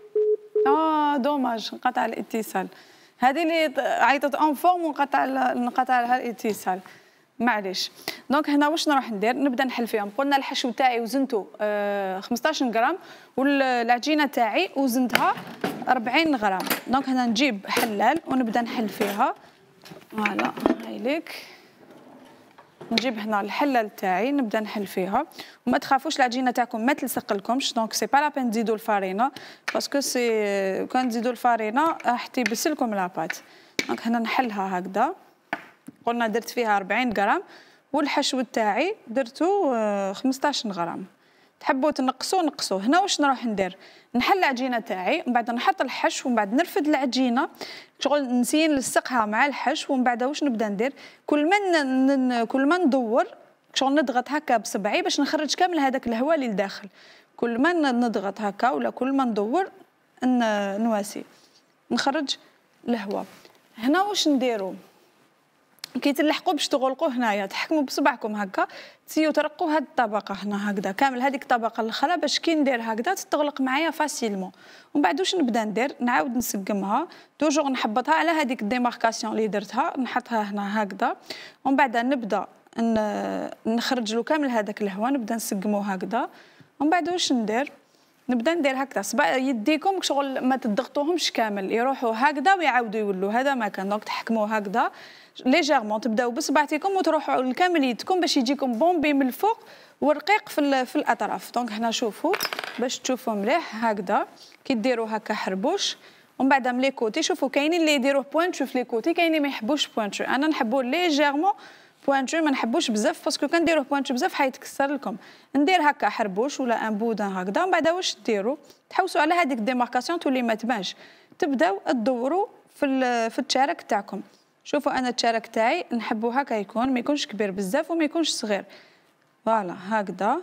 اه دوماج انقطع الاتصال. هذه اللي عيطت اون فورم وانقطع انقطع لها الاتصال، معليش. دونك هنا واش نروح ندير؟ نبدا نحل فيهم. قلنا الحشو تاعي وزنته آه خمسطاش غرام والعجينه تاعي وزنتها أربعين غرام. دونك هنا نجيب حلال ونبدا نحل فيها. فوالا هاي ليك. نجيب هنا الحلال تاعي نبدا نحل فيها، وما تخافوش العجينه تاعكم ما تلصق لكمش. دونك سي با لا بين تزيدوا الفارينه باسكو سي كان تزيدوا الفارينه راح تيبس لكم لاباط. دونك هنا نحلها هكذا. قلنا درت فيها أربعين غرام والحشو تاعي درتو خمسطاش غرام. تحبوا تنقصوا نقصوا. هنا واش نروح ندير؟ نحل العجينه تاعي ومن بعد نحط الحشو ومن بعد نرفد العجينه شغل نسي نلصقها مع الحشو. ومن بعد واش نبدا ندير؟ كل ما كل ما ندور شغل نضغط هكا بصبعي باش نخرج كامل هذاك الهواء اللي لداخل. كل ما نضغط هكا ولا كل ما ندور نواسي نخرج الهواء. هنا واش نديروا؟ كي تلحقوا باش تغلقوا هنايا تحكموا بصبعكم هكا تسيو ترقوا هاد الطبقه هنا هكذا كامل هذيك الطبقه الاخرى باش كي ندير هكذا تتغلق معايا فاسيلمون. ومن بعد واش نبدا ندير؟ نعاود نسقمها توجور نحبطها على هذيك الديماركاسيون اللي درتها نحطها هنا هكذا. ومن بعد نبدا نخرج له كامل هذاك الهواء نبدا نسقمو هكذا. ومن بعد واش ندير؟ نبدا ندير هكذا صبع يديكم شغل ما تضغطوهمش كامل يروحوا هكذا ويعاودوا يولوا هذا ما كان. دونك تحكموا هكذا ليجيرمون تبداو بصبعتكم وتروحوا لكامل يدكم باش يجيكم بومبي من الفوق ورقيق في في الاطراف. دونك هنا شوفوا باش تشوفوا مليح هكذا كي ديروا هكا حربوش. ومن بعد من لي كوتي شوفوا كاينين اللي يديروه بوينتو في لي كوتي كاينين ما يحبوش بوينتو. انا نحبوه ليجيرمون بوينتو ما نحبوش بزاف باسكو كان نديروه بوينتو بزاف حيتكسر لكم. ندير هكا حربوش ولا ان بودان هكذا. ومن بعد واش ديروا؟ تحوسوا على هذيك الديماركاسيون تولي ما تبانش تبداو تدوروا في في التشارك تاعكم. شوفوا انا التشارك تاعي نحبو هكا يكون ما يكونش كبير بزاف وما يكونش صغير. فوالا هكذا.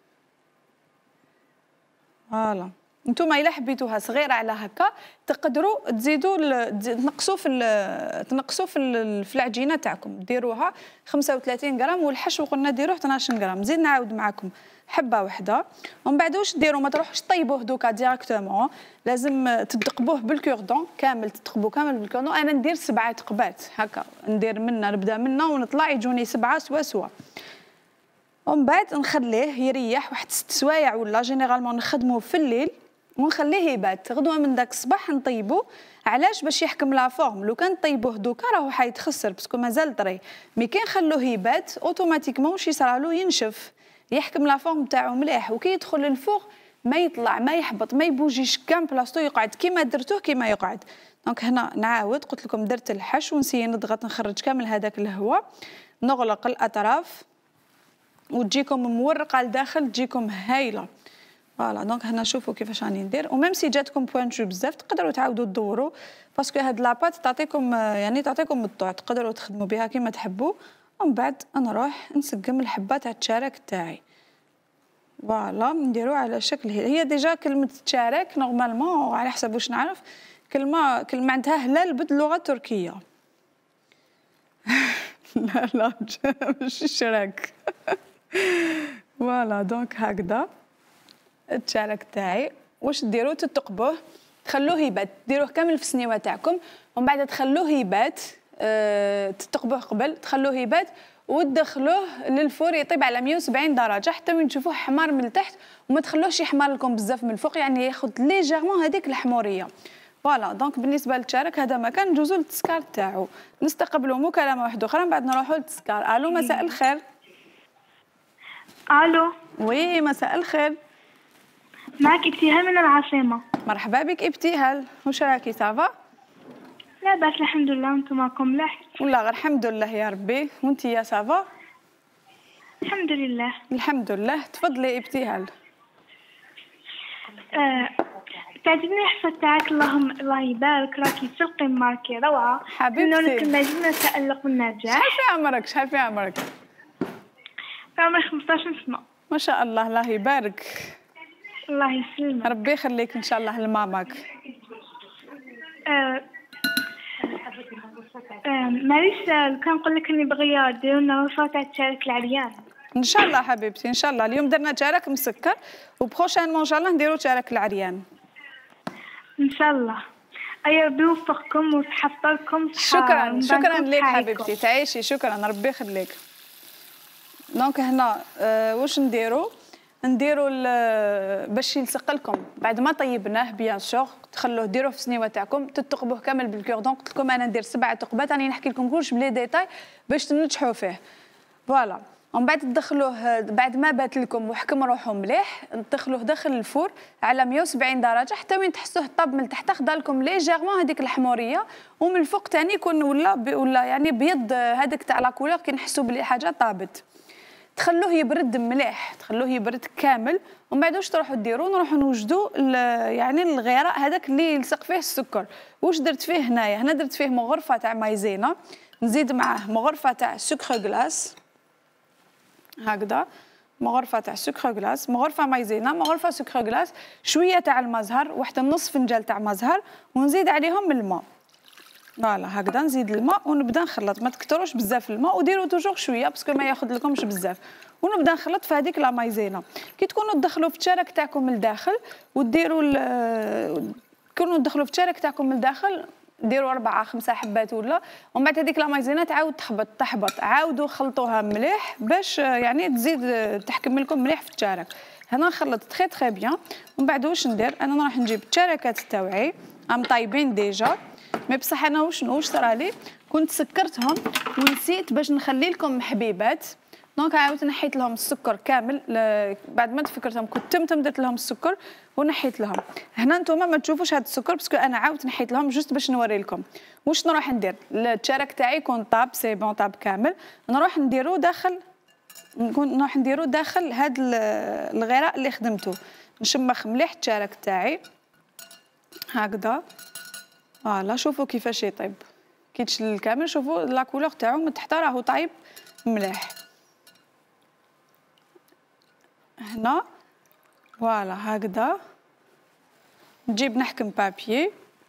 فوالا نتوما الا حبيتوها صغيره على هكا تقدروا تزيدوا تنقصوا في تنقصوا في في العجينه تاعكم ديروها خمسة وثلاثين غرام والحشو قلنا ديروه اثناش غرام. نزيد نعاود معكم حبه واحده. ومن بعد واش ديروا؟ ما تروحوش طيبوه دوكا ديريكتومون لازم تدقبوه بالكوردون كامل تدقبوه كامل بالكوردون. انا ندير سبعه تقبات هكا ندير منا نبدا منا ونطلع يجوني سبعه سوا سوا. ومن بعد نخليه يريح واحد ست سوايع ولا جينيرالمون نخدموه في الليل ونخليه يبات. غدوه من داك الصباح نطيبوه. علاش؟ باش يحكم لا فورم. لو كان طيبوه دوكا راهو حيتخسر باسكو مازال طري. مي كي نخلوه يبات اوتوماتيكمون واش يصرالو؟ ينشف يحكم لا فورم تاعو مليح. وكي يدخل للفوق ما يطلع ما يحبط ما يبوجيش كان بلاصتو يقعد كيما درتوه كيما يقعد. دونك هنا نعاود قلت لكم درت الحشو ونسي نضغط نخرج كامل هذاك الهواء نغلق الاطراف وتجيكم مورقه لداخل تجيكم هايله. فوالا دونك هنا شوفوا كيفاش راني ندير. وميم سي جاتكم بوينتو بزاف تقدروا تعاودوا تدوروا باسكو هاد لاباط تعطيكم يعني تعطيكم الطوع تقدروا تخدموا بها كيما تحبوا. ومن بعد نروح نسقم الحبه تاع التشارك تاعي. فوالا نديروا على شكل هي ديجا كلمه تشارك نورمالمون على حسب واش نعرف كلمه كلمه عندها هلال باللغه التركيه. لا لا ماشي شراك. فوالا دونك هكذا التشارك تاعي واش ديروا؟ تتقبوه تخلوه يبات ديروه كامل في السنيوه تاعكم. ومن بعد تخلوه يبات أه تتقبوه قبل تخلوه يبات وتدخلوه للفور يطيب على مية وسبعين درجه حتى وين تشوفوه حمار من التحت وما تخلوهش يحمر لكم بزاف من الفوق يعني ياخذ ليجيرمون هذيك الحموريه. فوالا دونك بالنسبه للتشارك هذا مكان ندوزو للتسكار تاعو. نستقبلوا مكالمه واحده اخرى من بعد نروحوا للتسكار. الو مساء الخير. الو وي مساء الخير. معك ابتهال من العاصمه. مرحبا بك ابتهال واش راكي صافا؟ لا باس الحمد لله. وانتم معكم ملاح؟ والله غير الحمد لله يا ربي. وانت يا صافا؟ الحمد لله. الحمد لله. تفضلي ابتهال. آه، تعجبني الحصة تاعك، اللهم الله يبارك، راكي تلقي ماركي روعة. حبيبتي. إنه ما زلنا نتألق بالنجاح. شحال في عمرك؟ شحال في عمرك؟ في عمري خمسطاش سنة. ما شاء الله، الله يبارك. الله يسلمك. ربي يخليك ان شاء الله لماماك. آه آه معليش، كان نقول لك اني بغيه ديروا لنا وصفه تاع تشارك العريان. ان شاء الله حبيبتي، ان شاء الله. اليوم درنا تشارك مسكر، وبروشينمون ان شاء الله نديروا تشارك العريان. ان شاء الله. اي ربي يوفقكم ويحفظكم. شكرا شكرا لك حبيبتي، تعيشي. شكرا، ربي يخليك. دونك هنا آه واش نديروا؟ نديروا باش يلصق لكم بعد ما طيبناه بيان سور، تخلوه ديروه في السنيوه تاعكم، تتقبوه كامل بالكوردون. قلت لكم انا ندير سبعه تقبات، راني نحكي لكم كلش بلي ديتاي باش تنجحوا فيه. فوالا، ومن بعد تدخلوه بعد ما بات لكم وحكم روحو مليح، تدخلوه داخل الفور على مية وسبعين درجه حتى وين تحسوه طاب من تحت، خدا لكم ليجيرمون هذيك الحموريه، ومن الفوق ثاني يكون ولا ولا يعني بيض هذاك تاع لا كولور كي نحسوا بلي حاجه طابت. تخلوه يبرد مليح، تخلوه يبرد كامل، ومن بعد واش تروحوا ديروا؟ نروحوا نوجدوا يعني الغراء هذاك اللي يلصق فيه السكر. واش درت فيه هنايا؟ هنا درت فيه مغرفه تاع مايزينا، نزيد معاه مغرفه تاع سكر غلاس هكذا، مغرفه تاع سكر غلاس، مغرفه مايزينا، مغرفه سكر غلاس، شويه تاع المزهر، واحد النص فنجان تاع مزهر، ونزيد عليهم الماء. فوالا هكذا نزيد الماء ونبدا نخلط، ما تكثروش بزاف الماء وديروا توجور شويه باسكو ما ياخذ لكمش بزاف، ونبدا نخلط في هذيك لا مايزينا. كي تكونوا تدخلوا في التشارك تاعكم من الداخل وديروا تكونوا تدخلوا في التشارك تاعكم من الداخل، ديروا أربعة خمسة حبات ولا، ومن بعد هذيك لا مايزينا تعاود تحبط تحبط، عاودوا خلطوها مليح باش يعني تزيد تحكم لكم مليح في التشارك. هنا نخلط تري تري بيان، ومن بعد واش ندير؟ انا نروح نجيب التشاركات تاوعي ام طايبين ديجا، مي بصح انا واش واش صرالي؟ كنت سكرتهم ونسيت باش نخلي لكم حبيبات، دونك عاودت نحيت لهم السكر كامل. بعد ما تفكرتهم كنت تمتم درت لهم السكر ونحيت لهم. هنا نتوما ما تشوفوش هذا السكر باسكو انا عاودت نحيت لهم جوست باش نوري لكم. واش نروح ندير؟ التشارك تاعي يكون طاب سي بون طاب كامل، نروح نديرو داخل نروح نديرو داخل هذا الغراء اللي خدمته، نشمخ مليح التشارك تاعي هكذا. فوالا شوفوا كيفاش يطيب، كي تشل كامل شوفوا لا كولور تاعو من تحت راهو طايب مليح. هنا فوالا هكذا نجيب نحكم بابيي،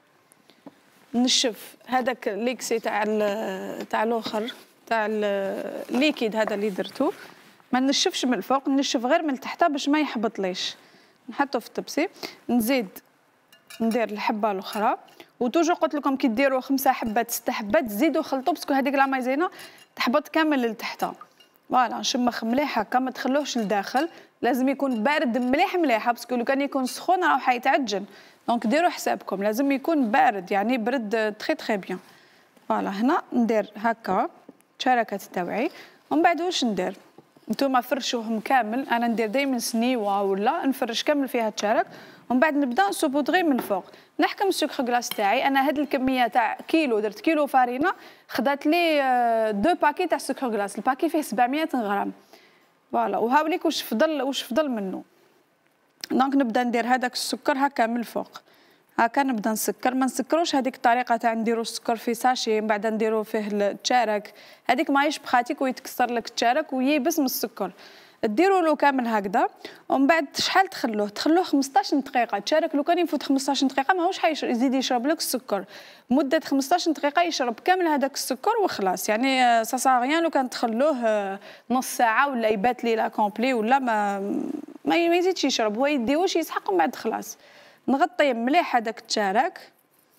نشف هذاك ليكسي تاع تاع الاخر تاع الليكيد هذا اللي درتو، ما نشفش من الفوق، نشف غير من تحت باش ما يحبطليش. نحطو في الطبسي، نزيد ندير الحبه الاخرى، وتوجو قلت لكم كي ديروا خمسه حبات سته حبات زيدوا خلطوا باسكو هذيك لا مايزينا تحبط كامل لتحت. فوالا نشمخ مليح هكا، ما تخلوهش لداخل، لازم يكون بارد مليح مليح باسكو لو كان يكون سخون راه حيتعجن، دونك ديروا حسابكم لازم يكون بارد يعني برد تري تري بيان. فوالا هنا ندير هكا التشاركات تاوعي، ومن بعد واش ندير؟ نتوما فرشوهم كامل، انا ندير دائما سنيوه ولا نفرش كامل فيها التشارك، ومن بعد نبدا نسوبودغي من الفوق. نحكم السكر غلاس تاعي، انا هاد الكميه تاع كيلو درت كيلو فارينه، خدات لي دو باكي تاع السكر غلاس، الباكي فيه سبعمية غرام. فوالا وهاوليك واش فضل واش فضل منه. دونك نبدا ندير هذاك السكر هكا من الفوق، هكا نبدا نسكر، ما نسكروش هذيك الطريقه تاع نديرو السكر في ساشي من بعد نديرو فيه التشارك، هذيك ماهيش بخاتيك ويتكسر لك التشارك ويبس من السكر. ديروا له كامل هكذا، ومن بعد شحال تخلوه؟ تخلوه خمسطاش دقيقه. التشارك لو كان يفوت خمسطاش دقيقه ماهوش حيزيد يشرب لك السكر، مده خمسطاش دقيقه يشرب كامل هذاك السكر وخلاص. يعني سا سا ريان لو كان تخلوه نص ساعه ولا يبات لي لا كومبلي ولا ما ما يزيدش يشرب، هو يدي واش يسحق ومن بعد خلاص. نغطيه مليح هذاك التشارك،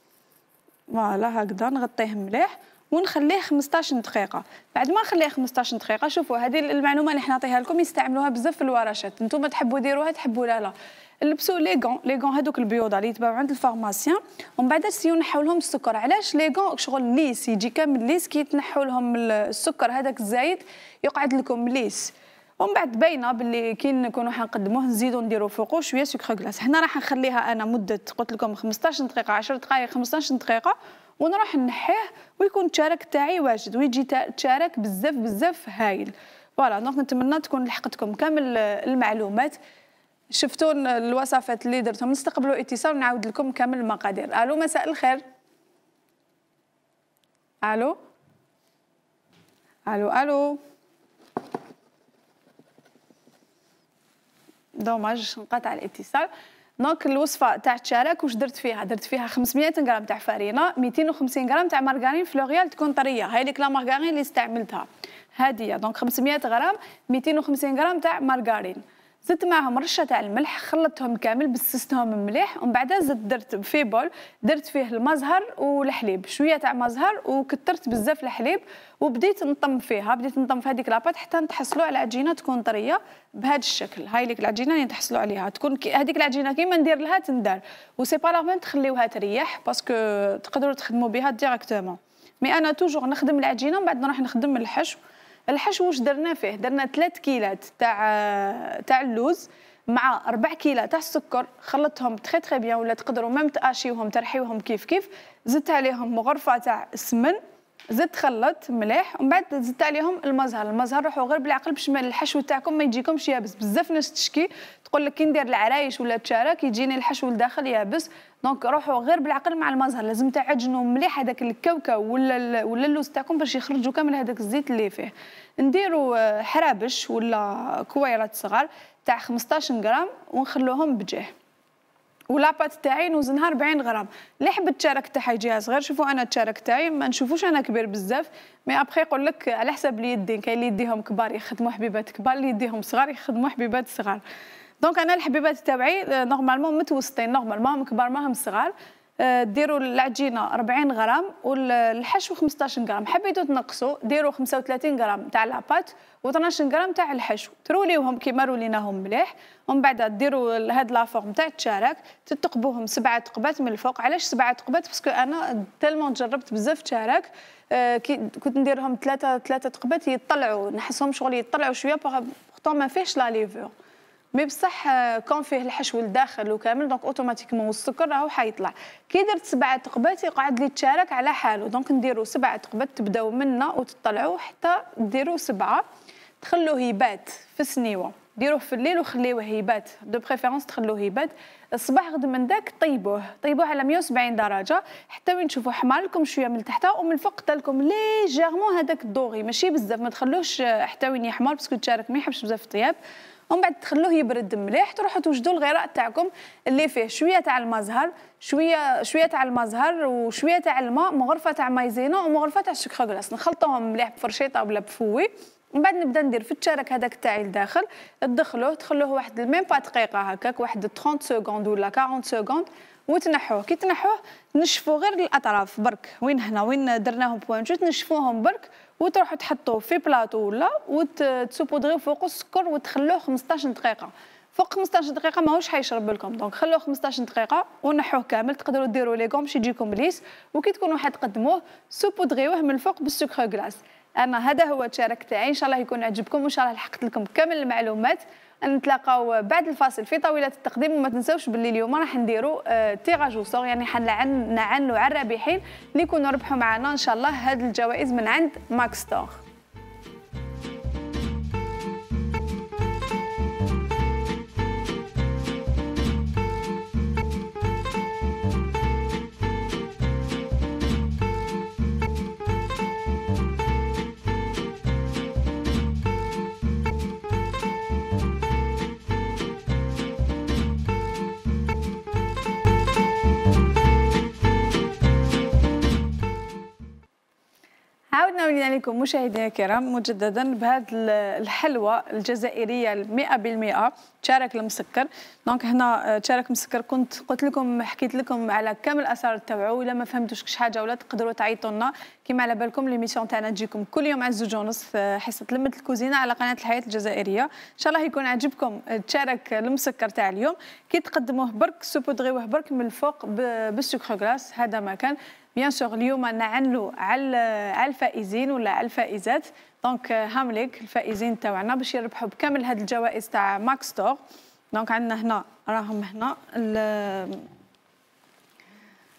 فوالا هكذا نغطيه مليح ونخليه خمسطاش دقيقه. بعد ما نخليه خمسطاش دقيقه، شوفوا هذه المعلومه اللي نعطيها لكم يستعملوها بزاف في الورشات، نتوما تحبوا ديروها تحبوا لا لا. لبسوا لي غون لي غون هذوك البيوضه اللي يتباعوا عند الفارماسيان، ومن بعد سيو نحوا لهم السكر. علاش لي غون؟ شغل ليس يجي كامل ليس، كي تنحوا لهم السكر هذاك الزايد يقعد لكم ليس. ومن بعد باينه باللي كي نكونوا حنقدموه نزيدوا نديروا فوقو شويه سكر غلاس. هنا راح نخليها انا مده قلت لكم خمسطاش دقيقه عشر دقائق خمسطاش دقيقه، ونروح نحيه ويكون التشارك تاعي واجد ويجي تشارك بزاف بزاف هايل. فوالا دونك نتمنى تكون لحقتكم كامل المعلومات، شفتوا الوصفات اللي درتهم. نستقبلوا اتصال ونعاود لكم كامل المقادير. الو مساء الخير. الو الو الو دوماج انقطع الاتصال. دونك الوصفه تاع التشارك واش درت فيها؟ درت فيها خمسمية غرام تاع فرينه، مئتين وخمسين غرام تاع مارغرين فلوريال تكون طريه، هاي ديك لا مارغرين اللي استعملتها هاديه. دونك خمسمية غرام، مئتين وخمسين غرام تاع مارغرين، زدت معاهم رشه تاع الملح، خلطتهم كامل بسستهم مليح، ومن بعد زدت درت في بول درت فيه المزهر والحليب، شويه تاع مزهر وكثرت بزاف الحليب، وبديت نطم فيها، بديت نطم في هذيك لاباط حتى نتحصلوا على عجينه تكون طريه بهذا الشكل. هاي ليك العجينه اللي نتحصلوا عليها تكون هذيك العجينه كيما ندير لها تندار، وسي با لا بين تخليوها تريح باسكو تقدروا تخدموا بها ديريكتومون. مي انا توجور نخدم العجينه ومن بعد نروح نخدم الحشو. الحشو واش درنا فيه؟ درنا ثلاث كيلات تاع تاع اللوز مع أربع كيلات تاع السكر، خلطتهم تري تري بيان، ولا تقدروا ميم تاشيوهم ترحيوهم كيف كيف. زدت عليهم غرفه تاع السمن، زدت خلط مليح، ومن بعد زدت عليهم المزهر. المزهر روحوا غير بالعقل باش الحشو تاعكم ما يجيكمش يابس. بزاف ناس تشكي تقول لك كي ندير العرايش ولا التشارك يجيني الحشو لداخل يابس، دونك روحوا غير بالعقل مع المزهر، لازم تعجنوا مليح هذاك الكاوكاو ولا ولا اللوز تاعكم باش يخرجوا كامل هذاك الزيت اللي فيه. نديروا حرابش ولا كويرات صغار تاع خمسطاش غرام ونخلوهم بجاه. ولاباط تاعي نوزنها أربعين غرام. اللي حب التشارك تاعها يجيها صغير، شوفوا انا التشارك تاعي ما نشوفوش انا كبير بزاف، مي ابخي يقول لك على حسب اليدين، كاين اللي يديهم كبار يخدموا حبيبات كبار، اللي يديهم صغار يخدموا حبيبات صغار. دونك انا الحبيبات تاعي نورمالمون متوسطين، نورمالمون كبار ماهم صغار. ديروا العجينه أربعين غرام والحشو خمسطاش غرام، حبيتوا تنقصوا ديروا خمسة وثلاثين غرام تاع لاباط و12 غرام تاع الحشو، تروليوهم كيما روليناهم مليح، ومن بعد ديروا هاد لافورم تاع التشارك تتقبوهم سبعه تقبات من الفوق. علاش سبعه تقبات؟ باسكو انا تالمون جربت بزاف تشارك آه كي كنت نديرهم ثلاثه ثلاثه تقبات يطلعوا، نحسهم شغل يطلعوا شويه بورتون ما فيهش لا ليفور، مي بصح كون فيه الحشو لداخل وكامل دونك اوتوماتيكمون والسكر راهو حيطلع. كي درت سبعه تقبات يقعد لي التشارك على حاله، دونك نديروا سبعه تقبات تبداو منا وتطلعوا حتى ديروا سبعه، تخلوه يبات في السنيوه، ديروه في الليل وخليوه يبات، دو بريفيرونس تخلوه يبات. الصباح غد من داك طيبوه طيبوه على مية وسبعين درجه حتى وين تشوفوا حمار لكم شويه من تحت ومن الفوق تالكم ليجيرمون هذاك الدوغي، ماشي بزاف، ما تخلوش حتى وين يحمر باسكو التشارك ما يحبش بزاف الطياب. ومن بعد تخلوه يبرد مليح، تروحوا توجدوا الغراء تاعكم اللي فيه شويه تاع المزهر، شويه شويه تاع المزهر وشويه تاع الماء، مغرفه تاع مايزينا ومغرفه تاع السكر غلاس، نخلطوهم مليح بفرشيطه ولا بفوي. من بعد نبدا ندير في التشارك هذاك تاعي لداخل، تدخلوه تخلوه واحد ميم با دقيقه هكاك، واحد ثلاثين سكوند ولا أربعين سكوند وتنحوه. كي تنحوه تنشفوا غير الاطراف برك، وين هنا وين درناهم بوانتو تنشفوهم برك وتروحوا تحطوه في بلاطو ولا وتسوبودريو فوق السكر وتخلوه خمسطاش دقيقه. فوق خمسطاش دقيقه ماهوش حيشرب لكم، دونك خلوه خمسطاش دقيقه ونحوه كامل. تقدروا ديروا ليغوم باش يجيكم ليس، وكي تكونوا حتقدموه سوبودريوه من الفوق بالسكر غلاس. انا هذا هو التشارك تاعي، ان شاء الله يكون عجبكم وان شاء الله لحقت لكم كامل المعلومات. نتلاقاو بعد الفاصل في طاوله التقديم، وما تنساوش باللي اليوم راح نديروا آه تيراج وصور، يعني حنعنوا على الرابحين اللي يكونوا ربحوا معنا ان شاء الله هذه الجوائز من عند ماكس ستور. عاودنا ولينا لكم مشاهدينا الكرام مجددا بهذه الحلوى الجزائريه مئة بالمئة تشارك المسكر. دونك هنا تشارك مسكر، كنت قلت لكم حكيت لكم على كامل الاسرار تاعو، الا ما فهمتوش كش حاجه ولا تقدروا تعيطوا لنا كيما على بالكم. ليميسيون تاعنا تجيكم كل يوم على الزوج ونص في حصه لمة الكوزينه على قناه الحياه الجزائريه. ان شاء الله يكون عجبكم تشارك المسكر تاع اليوم. كي تقدموه برك سوبودريوه برك من الفوق بالسكر غلاس، هذا ما كان. بيان سور اليوم نعنلو على على الفائزين ولا على الفائزات، دونك هامليك الفائزين تاعنا باش يربحوا بكامل هذه الجوائز تاع ماكس ستور. دونك عندنا هنا راهم هنا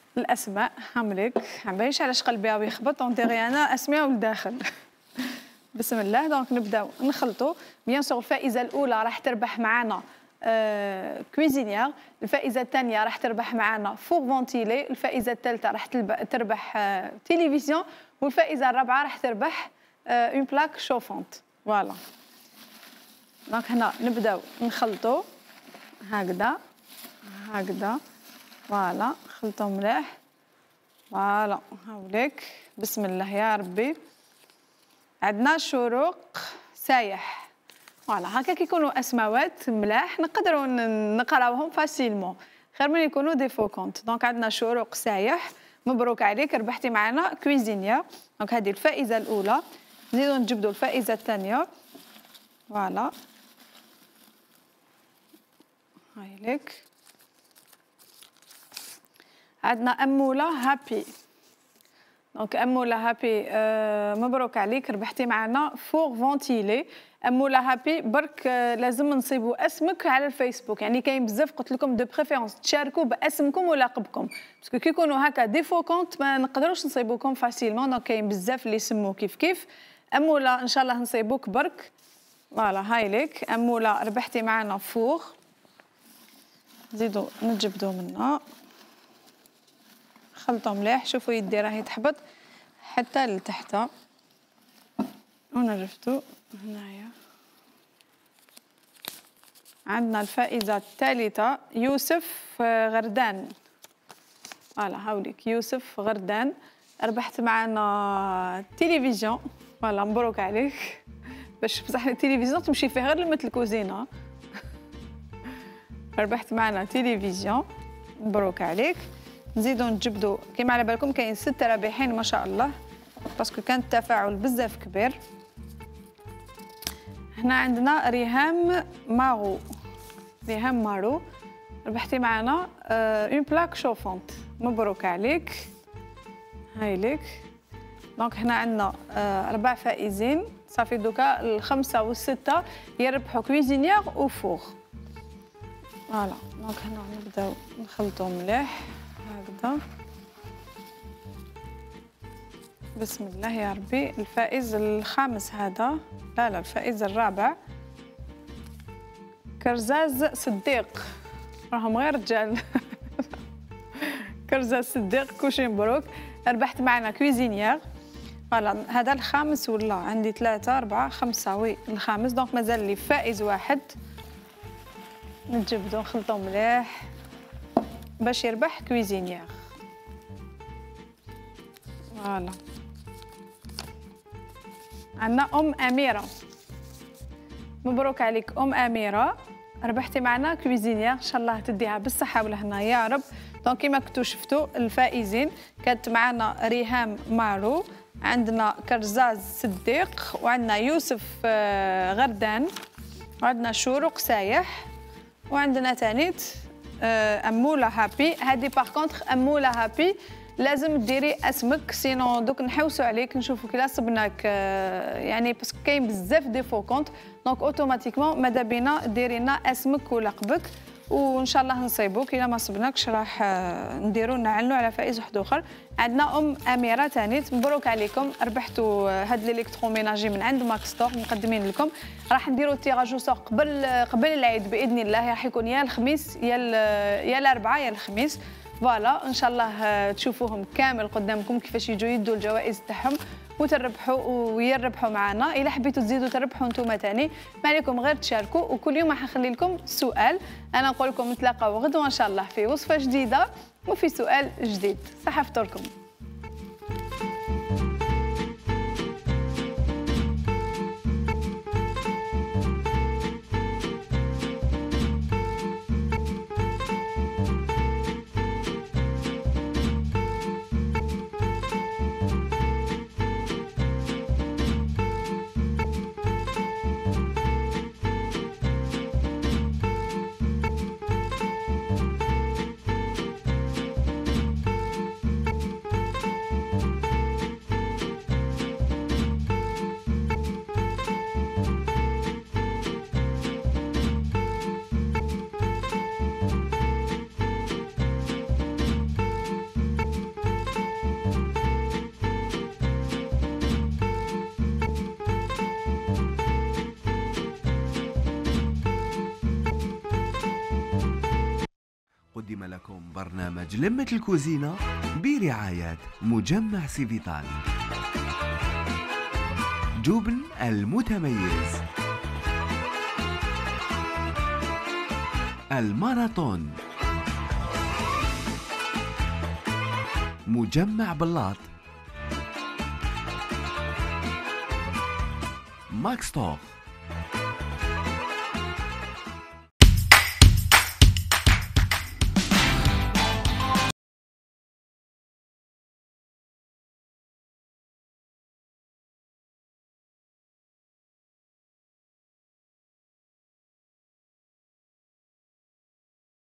الاسماء هامليك، عبايش علاش قلبي راهو يخبط اونتيغي انا اسماء والداخل. بسم الله. دونك نبداو نخلطوا. بيان سور الفائزه الاولى راح تربح معنا آه كويزينيير، الفائزه الثانيه راح تربح معنا فور فونتيلي، الفائزه الثالثه راح تربح آه تلفزيون، والفائزه الرابعه راح تربح آه اون بلاك شوفونت. فوالا. دونك هنا نبداو نخلطوا هكذا هكذا. فوالا خلطوا مليح. فوالا هاوليك. بسم الله يا ربي. عندنا شروق سايح. فوالا هكا كيكونوا اسماوات ملاح نقدروا نقراوهم فاسيلمون، خير من يكونوا دي فو كونت. دونك عندنا شروق سايح. مبروك عليك، ربحتي معنا كويزينيير. دونك هذه الفائزه الاولى. نزيدو نجبدوا الفائزه الثانيه. فوالا هاي لك. عندنا اموله هابي. دونك اموله هابي آه مبروك عليك، ربحتي معنا فور فونتيلي. اموله هابي برك آه لازم نصيبوا اسمك على الفيسبوك، يعني كاين بزاف قلت لكم دو بريفيرونس تشاركوا باسمكم ولقبكم، باسكو كي يكونوا هكا دي فو كونت ما نقدروش نصيبوكم فاسيلمون. دونك كاين بزاف اللي يسموا كيف كيف. اموله ان شاء الله نصيبوك برك. فوالا هاي لك اموله، ربحتي معنا فور. نزيدو نجبدو منها. خلطوا مليح. شوفوا يدي راهي تحبط حتى لتحت ونرفدو هنايا. عندنا الفائزة الثالثة يوسف غردان. فوالا هاوليك يوسف غردان، ربحت معنا تلفزيون. فوالا مبروك عليك. باش بصح التلفزيون تمشي فيه غير لمة الكوزينة. ربحت معنا تلفزيون، مبروك عليك. نزيدو نجبدو كيما على بالكم كاين ستة رابحين ما شاء الله، باسكو كان التفاعل بزاف كبير. هنا عندنا ريهام مارو. ريهام مارو، ربحتي معنا اون بلاك شوفونت. مبروك عليك. هاي لك. دونك هنا عندنا أربع فائزين. صافي دوكا الخمسة والستة يربحوا كويزينيير وفوغ. فوالا دونك هنا نبداو نخلطو مليح هكذا. بسم الله يا ربي. الفائز الخامس هذا، لا لا الفائز الرابع كرزاز صديق. راهم غير رجال. كرزاز صديق كلشي مبروك، ربحت معنا كويزينيير. فوالا هذا الخامس ولا عندي ثلاثة أربعة خمسة. وي الخامس. دونك مازال لي فائز واحد. نجبدو نخلطو مليح باش يربح كويزينيير. فوالا عندنا ام اميره. مبروك عليك ام اميره، ربحتي معنا كويزينيير. ان شاء الله تديها بالصحه والهنا يا رب. دونك كيما كنتو شفتوا الفائزين كانت معنا ريهام مارو، عندنا كرزاز صديق، وعندنا يوسف غردان، وعندنا شروق سايح، وعندنا تانيت اموله هابي. هذه باغ كونطخ اموله هابي لازم ديري اسمك، سينو دوك نحوسوا عليك نشوفوا كي صبناك، يعني باسكو كاين بزاف دي فو كونط. دونك اوتوماتيكمون ماذا بينا ديري لنا اسمك ولقبك، وان شاء الله نصيبوك. الا ما صبناكش راح نديروا نعلنوا على فائز واحد اخر. عندنا ام اميره تانيت، مبروك عليكم، ربحتوا هاد الالكتروميناجي من عند ماكس ستور مقدمين لكم. راح نديروا التيراج سور قبل قبل العيد باذن الله، راح يكون يا الخميس يا يا الاربعاء يا الخميس. فوالا ان شاء الله تشوفوهم كامل قدامكم كيفاش يجوا يدوا الجوائز تاعهم وتربحوا ويربحوا معنا. الا حبيتوا تزيدوا تربحوا نتوما ثاني ما عليكم غير تشاركوا. وكل يوم راح نخلي لكم سؤال، انا نقول لكم نتلاقاو غدوه ان شاء الله في وصفه جديده وفي سؤال جديد. صحه فطوركم. يقدم لكم برنامج لمة الكوزينة برعاية مجمع سيفيتال. جبن المتميز، الماراثون، مجمع بلاط، ماكستوخ.